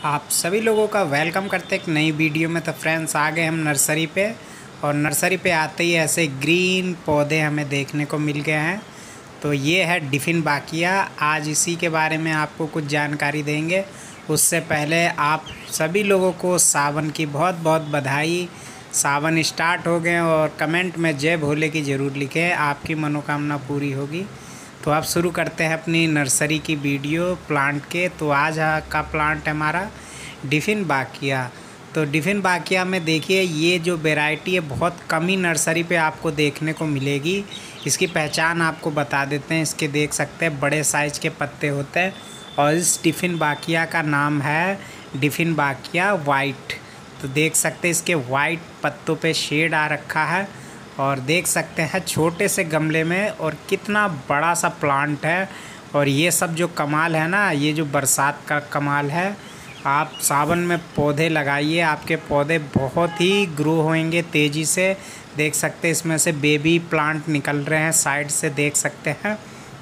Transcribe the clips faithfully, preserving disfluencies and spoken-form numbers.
आप सभी लोगों का वेलकम करते हैं एक नई वीडियो में। तो फ्रेंड्स, आ गए हम नर्सरी पे और नर्सरी पे आते ही ऐसे ग्रीन पौधे हमें देखने को मिल गए हैं। तो ये है डिफिनबाकिया। आज इसी के बारे में आपको कुछ जानकारी देंगे। उससे पहले आप सभी लोगों को सावन की बहुत बहुत बधाई। सावन स्टार्ट हो गए और कमेंट में जय भोले की ज़रूर लिखें, आपकी मनोकामना पूरी होगी। तो आप शुरू करते हैं अपनी नर्सरी की वीडियो प्लांट के। तो आज का प्लांट है हमारा डिफिनबाकिया। तो डिफिनबाकिया में देखिए, ये जो वैरायटी है बहुत कम ही नर्सरी पे आपको देखने को मिलेगी। इसकी पहचान आपको बता देते हैं। इसके देख सकते हैं बड़े साइज़ के पत्ते होते हैं और इस डिफिनबाकिया का नाम है डिफिनबाकिया वाइट। तो देख सकते हैं इसके वाइट पत्तों पे शेड आ रखा है और देख सकते हैं छोटे से गमले में और कितना बड़ा सा प्लांट है। और ये सब जो कमाल है ना, ये जो बरसात का कमाल है। आप सावन में पौधे लगाइए, आपके पौधे बहुत ही ग्रो होंगे तेज़ी से। देख सकते हैं इसमें से बेबी प्लांट निकल रहे हैं, साइड से देख सकते हैं।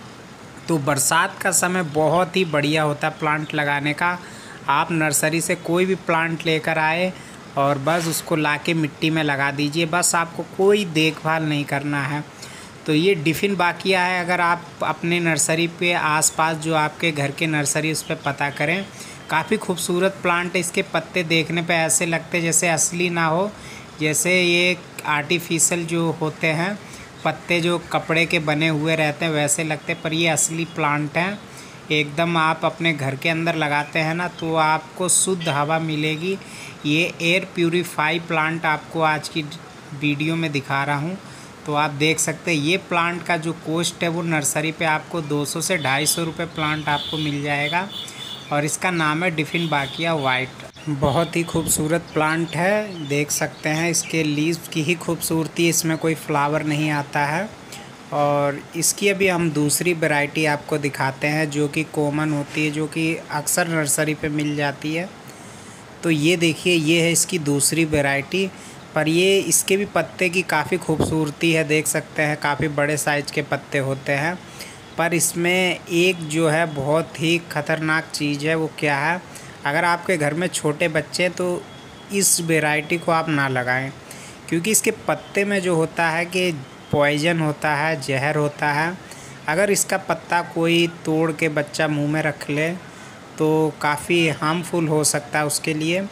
तो बरसात का समय बहुत ही बढ़िया होता है प्लांट लगाने का। आप नर्सरी से कोई भी प्लांट लेकर आए और बस उसको लाके मिट्टी में लगा दीजिए, बस आपको कोई देखभाल नहीं करना है। तो ये डिफिनबाकिया है। अगर आप अपने नर्सरी पे आसपास जो आपके घर के नर्सरी उस पर पता करें, काफ़ी खूबसूरत प्लांट है। इसके पत्ते देखने पे ऐसे लगते जैसे असली ना हो, जैसे ये आर्टिफिशियल जो होते हैं पत्ते जो कपड़े के बने हुए रहते हैं वैसे लगते, पर ये असली प्लांट हैं एकदम। आप अपने घर के अंदर लगाते हैं ना तो आपको शुद्ध हवा मिलेगी। ये एयर प्यूरीफाई प्लांट आपको आज की वीडियो में दिखा रहा हूँ। तो आप देख सकते हैं ये प्लांट का जो कॉस्ट है वो नर्सरी पे आपको दो सौ से ढाई सौ रुपये प्लांट आपको मिल जाएगा। और इसका नाम है डिफिनबाकिया वाइट। बहुत ही खूबसूरत प्लांट है, देख सकते हैं इसके लीव्स की ही खूबसूरती, इसमें कोई फ्लावर नहीं आता है। और इसकी अभी हम दूसरी वैरायटी आपको दिखाते हैं जो कि कॉमन होती है, जो कि अक्सर नर्सरी पे मिल जाती है। तो ये देखिए, ये है इसकी दूसरी वैरायटी। पर ये इसके भी पत्ते की काफ़ी खूबसूरती है, देख सकते हैं काफ़ी बड़े साइज़ के पत्ते होते हैं। पर इसमें एक जो है बहुत ही ख़तरनाक चीज़ है, वो क्या है, अगर आपके घर में छोटे बच्चे हैं तो इस वैरायटी को आप ना लगाएं, क्योंकि इसके पत्ते में जो होता है कि पॉइजन होता है, जहर होता है। अगर इसका पत्ता कोई तोड़ के बच्चा मुंह में रख ले तो काफ़ी हार्मफुल हो सकता है उसके लिए,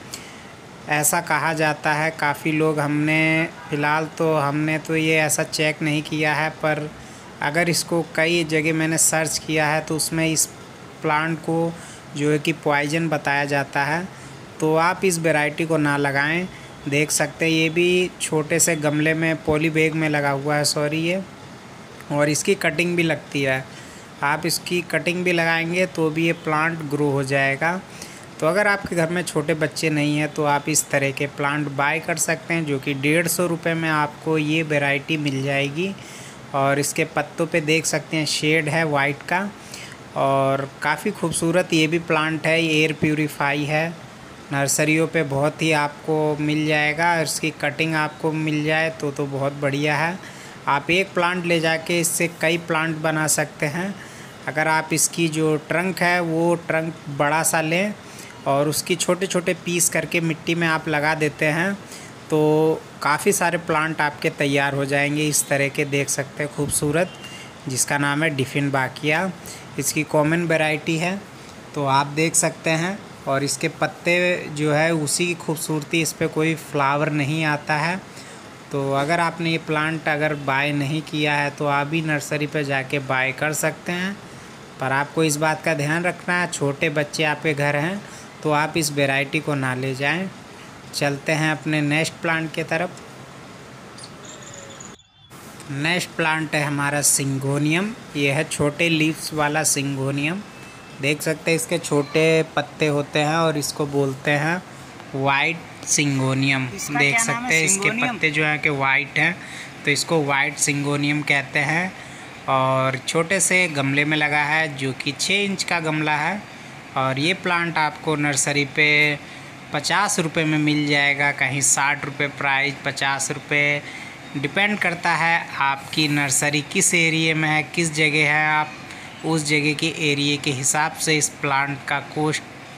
ऐसा कहा जाता है। काफ़ी लोग, हमने फ़िलहाल तो हमने तो ये ऐसा चेक नहीं किया है, पर अगर इसको कई जगह मैंने सर्च किया है तो उसमें इस प्लांट को जो है कि पॉइजन बताया जाता है। तो आप इस वैरायटी को ना लगाएं। देख सकते हैं ये भी छोटे से गमले में पॉली बैग में लगा हुआ है, सॉरी ये। और इसकी कटिंग भी लगती है, आप इसकी कटिंग भी लगाएंगे तो भी ये प्लांट ग्रो हो जाएगा। तो अगर आपके घर में छोटे बच्चे नहीं हैं तो आप इस तरह के प्लांट बाय कर सकते हैं, जो कि डेढ़ सौ रुपये में आपको ये वैरायटी मिल जाएगी। और इसके पत्तों पे देख सकते हैं शेड है वाइट का और काफ़ी खूबसूरत ये भी प्लांट है। ये एयर प्यूरीफाई है, नर्सरियों पे बहुत ही आपको मिल जाएगा। इसकी कटिंग आपको मिल जाए तो तो बहुत बढ़िया है। आप एक प्लांट ले जाके इससे कई प्लांट बना सकते हैं। अगर आप इसकी जो ट्रंक है वो ट्रंक बड़ा सा लें और उसकी छोटे छोटे पीस करके मिट्टी में आप लगा देते हैं तो काफ़ी सारे प्लांट आपके तैयार हो जाएंगे इस तरह के, देख सकते हैं खूबसूरत, जिसका नाम है डिफिनबाकिया। इसकी कॉमन वैरायटी है, तो आप देख सकते हैं। और इसके पत्ते जो है उसी की खूबसूरती, इस पर कोई फ्लावर नहीं आता है। तो अगर आपने ये प्लांट अगर बाय नहीं किया है तो आप भी नर्सरी पर जाके बाय कर सकते हैं। पर आपको इस बात का ध्यान रखना है, छोटे बच्चे आपके घर हैं तो आप इस वैरायटी को ना ले जाएं। चलते हैं अपने नेक्स्ट प्लांट की तरफ। नेक्स्ट प्लांट है हमारा सिंगोनियम। ये है छोटे लीव्स वाला सिंगोनियम। देख सकते हैं इसके छोटे पत्ते होते हैं और इसको बोलते हैं वाइट सिंगोनियम। देख सकते हैं इसके पत्ते जो है कि वाइट हैं, तो इसको वाइट सिंगोनियम कहते हैं। और छोटे से गमले में लगा है जो कि छः इंच का गमला है। और ये प्लांट आपको नर्सरी पे पचास रुपये में मिल जाएगा, कहीं साठ रुपये प्राइस, पचास रुपये, डिपेंड करता है आपकी नर्सरी किस एरिए में है, किस जगह है। आप उस जगह के एरिए के हिसाब से इस प्लांट का कॉस्ट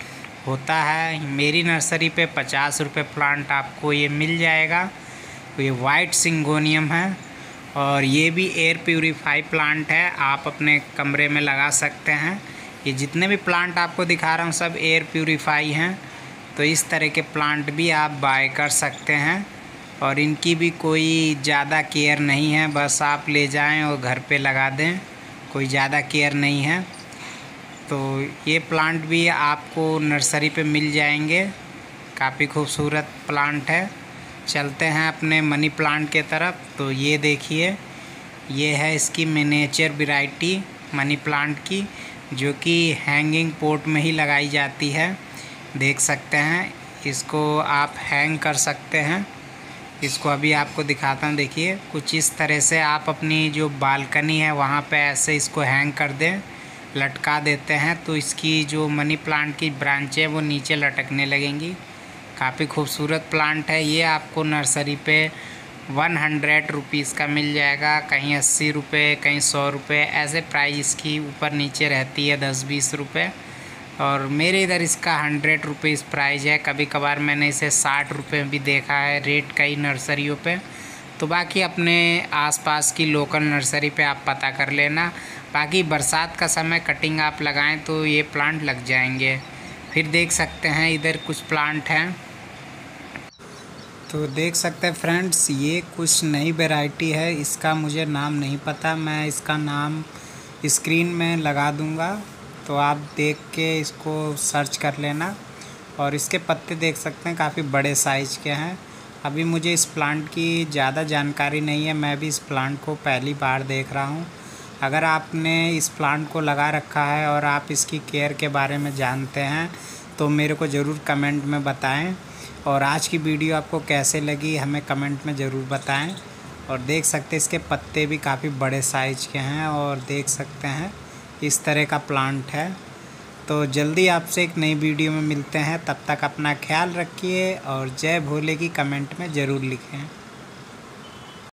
होता है। मेरी नर्सरी पे पचास रुपये प्लांट आपको ये मिल जाएगा। तो ये वाइट सिंगोनियम है और ये भी एयर प्यूरीफाई प्लांट है, आप अपने कमरे में लगा सकते हैं। ये जितने भी प्लांट आपको दिखा रहा हूँ सब एयर प्यूरीफाई हैं। तो इस तरह के प्लांट भी आप बाय कर सकते हैं और इनकी भी कोई ज़्यादा केयर नहीं है, बस आप ले जाएं और घर पे लगा दें, कोई ज़्यादा केयर नहीं है। तो ये प्लांट भी आपको नर्सरी पे मिल जाएंगे, काफ़ी खूबसूरत प्लांट है। चलते हैं अपने मनी प्लांट के तरफ। तो ये देखिए, ये है इसकी मिनिएचर वैरायटी मनी प्लांट की, जो कि हैंगिंग पॉट में ही लगाई जाती है। देख सकते हैं, इसको आप हैंग कर सकते हैं। इसको अभी आपको दिखाता हूँ। देखिए, कुछ इस तरह से आप अपनी जो बालकनी है वहाँ पे ऐसे इसको हैंग कर दें, लटका देते हैं, तो इसकी जो मनी प्लांट की ब्रांचें है वो नीचे लटकने लगेंगी। काफ़ी खूबसूरत प्लांट है। ये आपको नर्सरी पे वन हंड्रेड रुपीज़ का मिल जाएगा, कहीं अस्सी रुपये, कहीं सौ रुपये, ऐसे प्राइस इसकी ऊपर नीचे रहती है, दस बीस रुपये। और मेरे इधर इसका हंड्रेड रुपीज़ प्राइस है। कभी कभार मैंने इसे साठ रुपये भी देखा है रेट कई नर्सरियों पे। तो बाकी अपने आसपास की लोकल नर्सरी पे आप पता कर लेना। बाकी बरसात का समय कटिंग आप लगाएं तो ये प्लांट लग जाएंगे। फिर देख सकते हैं इधर कुछ प्लांट हैं। तो देख सकते हैं फ्रेंड्स, ये कुछ नई वैरायटी है, इसका मुझे नाम नहीं पता, मैं इसका नाम स्क्रीन में लगा दूंगा, तो आप देख के इसको सर्च कर लेना। और इसके पत्ते देख सकते हैं काफ़ी बड़े साइज़ के हैं। अभी मुझे इस प्लांट की ज़्यादा जानकारी नहीं है, मैं भी इस प्लांट को पहली बार देख रहा हूँ। अगर आपने इस प्लांट को लगा रखा है और आप इसकी केयर के बारे में जानते हैं तो मेरे को ज़रूर कमेंट में बताएं। और आज की वीडियो आपको कैसे लगी हमें कमेंट में ज़रूर बताएं। और देख सकते हैं इसके पत्ते भी काफ़ी बड़े साइज़ के हैं और देख सकते हैं इस तरह का प्लांट है। तो जल्दी आपसे एक नई वीडियो में मिलते हैं, तब तक अपना ख्याल रखिए और जय भोले की कमेंट में ज़रूर लिखें।